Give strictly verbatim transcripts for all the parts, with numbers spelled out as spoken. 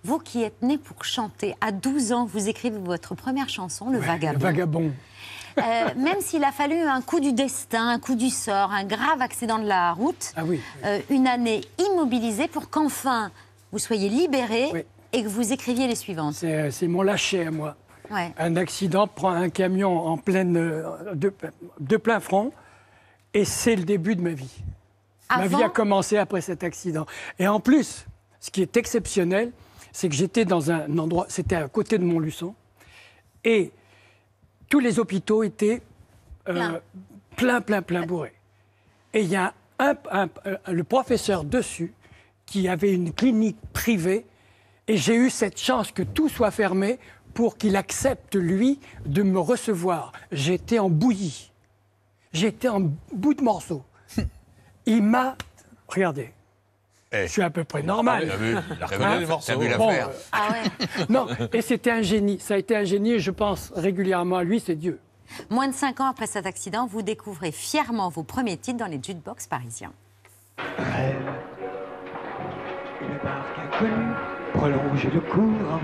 Vous qui êtes né pour chanter, à douze ans, vous écrivez votre première chanson, Le Ouais, Vagabond. Le Vagabond. Euh, même s'il a fallu un coup du destin, un coup du sort, un grave accident de la route, Ah oui, oui. Euh, une année immobilisée pour qu'enfin vous soyez libéré Oui. et que vous écriviez les suivantes. C'est c'est mon lâcher à moi. Ouais. Un accident prend un camion en pleine, euh, de, de plein front et c'est le début de ma vie. Ma Avant- vie a commencé après cet accident. Et en plus, ce qui est exceptionnel, c'est que j'étais dans un endroit, c'était à côté de Montluçon, et tous les hôpitaux étaient euh, Plein. plein, plein, plein bourrés. Et il y a un, un- un- le professeur dessus qui avait une clinique privée, et j'ai eu cette chance que tout soit fermé pour qu'il accepte, lui, de me recevoir. J'étais en bouillie. J'étais en bout de morceaux. Il m'a... Regardez, Eh. je suis à peu près normal. T'as vu, Il a t'as reconnu vu- les morceaux. t'as vu Bon, l'affaire. euh, Ah ouais. non, et c'était un génie. Ça a été un génie et je pense régulièrement à lui, c'est Dieu. Moins de cinq ans après cet accident, vous découvrez fièrement vos premiers titres dans les jukebox parisiens. Rêve, une barque inconnue prolonge le courant.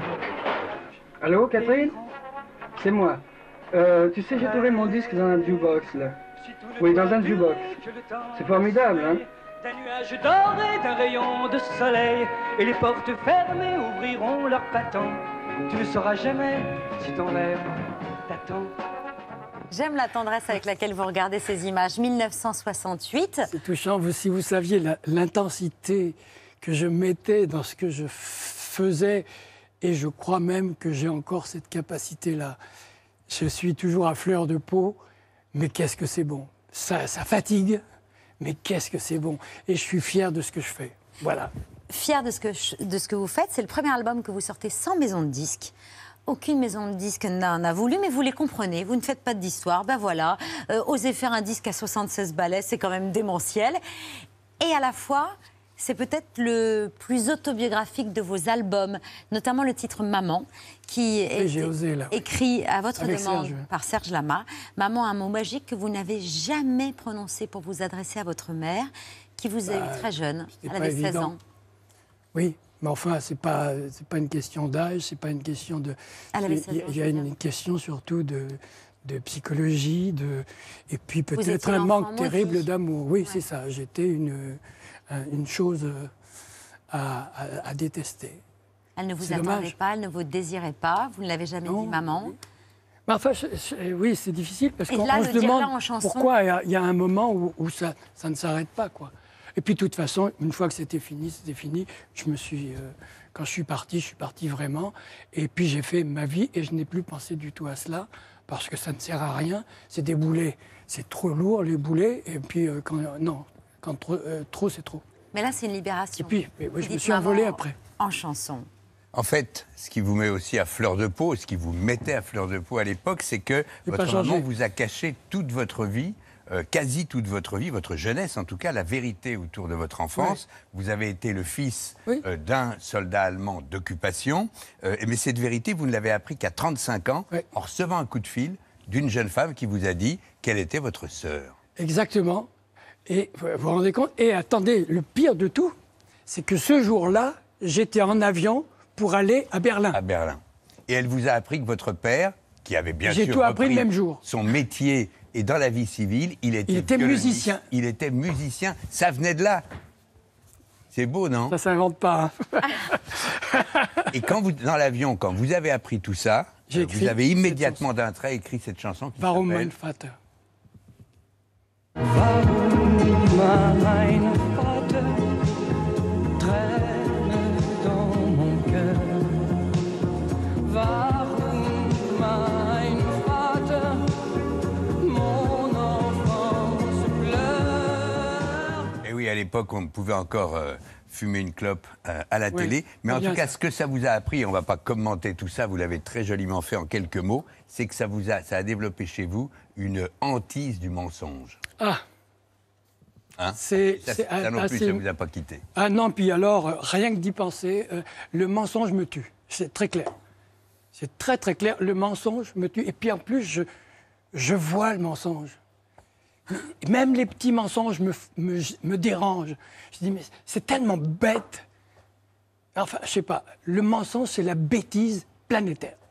Allô, Catherine? C'est moi. Euh, tu sais, j'ai trouvé mon disque dans un jukebox, là. Oui, dans un jukebox. C'est formidable, hein? D'un nuage doré, d'un rayon de soleil, et les portes fermées ouvriront leurs battants. Tu ne sauras jamais si ton rêve t'attend. J'aime la tendresse avec laquelle vous regardez ces images. mille neuf cent soixante-huit. C'est touchant. Vous, si vous saviez la- l'intensité que je mettais dans ce que je f- faisais, et je crois même que j'ai encore cette capacité-là. Je suis toujours à fleur de peau, mais qu'est-ce que c'est bon. Ça, ça fatigue, mais qu'est-ce que c'est bon. Et je suis fier de ce que je fais. Voilà. Fier de ce que, je- de ce que vous faites, c'est le premier album que vous sortez sans maison de disque. Aucune maison de disque n'en a voulu, mais vous les comprenez. Vous ne faites pas d'histoire, ben voilà. Euh, oser faire un disque à soixante-seize ballets, c'est quand même démentiel. Et à la fois, c'est peut-être le plus autobiographique de vos albums, notamment le titre Maman, qui est j'ai osé, là, oui. écrit à votre Avec demande Serge. par Serge Lama. Maman, un mot magique que vous n'avez jamais prononcé pour vous adresser à votre mère, qui vous a Bah, eu très jeune. c'était Elle pas avait seize évident. ans. Oui, mais enfin, c'est pas, c'est pas une question d'âge, c'est pas une question de. Elle avait il y a- seize ans, il y a je veux une dire. question surtout de, de psychologie, de, et puis peut-être étiez un l'enfant manque terrible maudit. d'amour. Oui, c'est ça. J'étais une, un- une chose euh, à, à- à détester. Elle ne vous C'est attendait dommage. pas, elle ne vous désirait pas, vous ne l'avez jamais Non, dit maman. Mais enfin, je- je- oui, c'est difficile parce Et qu'on là, on le se dire demande là en chanson. pourquoi il y a- il y, a un moment où, où ça, ça ne s'arrête pas, quoi. Et puis, de toute façon, une fois que c'était fini, c'était fini. Je me suis, euh, quand je suis parti, je suis parti vraiment. Et puis, j'ai fait ma vie et je n'ai plus pensé du tout à cela parce que ça ne sert à rien. C'est des boulets, c'est trop lourd les boulets. Et puis, euh, quand non, quand trop, euh, trop c'est trop. Mais là, c'est une libération. Et puis, mais oui, Vous je me dites suis maman envolé après. En chanson. En fait, ce qui vous met aussi à fleur de peau, ce qui vous mettait à fleur de peau à l'époque, c'est que J'ai pas votre changé. maman vous a caché toute votre vie, euh, quasi toute votre vie, votre jeunesse en tout cas, la vérité autour de votre enfance. Vous avez été le fils Oui. euh, d'un soldat allemand d'occupation, euh, mais cette vérité, vous ne l'avez appris qu'à trente-cinq ans, Oui. en recevant un coup de fil d'une jeune femme qui vous a dit qu'elle était votre sœur. Exactement. Et vous vous rendez compte? Et attendez, le pire de tout, c'est que ce jour-là, j'étais en avion pour aller à Berlin. À Berlin. Et elle vous a appris que votre père, qui avait bien J'ai sûr tout appris le repris même jour. son métier et dans la vie civile, il était, Il était violoniste. musicien. Il était musicien. Ça venait de là. C'est beau, non? Ça s'invente pas. hein. Et quand vous, dans l'avion, quand vous avez appris tout ça, J'ai euh, écrit vous avez cette immédiatement d'un trait écrit cette chanson qui Warum mein s'appelle Vater? Warum mein Vater traîne dans mon cœur? Warum mein Vater mon enfance pleure? Et oui, à l'époque, on pouvait encore euh, fumer une clope euh, à la Oui, télé. Mais c'est en bien tout cas, ça. ce que ça vous a appris, et on ne va pas commenter tout ça, vous l'avez très joliment fait en quelques mots, c'est que ça, vous a, ça a développé chez vous une hantise du mensonge. Ah, Hein c'est... ça, c'est ça non plus, assez- ça ne vous a pas quitté. Ah non, puis alors, euh, rien que d'y penser, euh, le mensonge me tue. C'est très clair. C'est très très clair. Le mensonge me tue. Et puis en plus, je, je vois le mensonge. Même les petits mensonges me, me, me dérangent. Je dis, mais c'est tellement bête. Enfin, je sais pas, le mensonge, c'est la bêtise planétaire.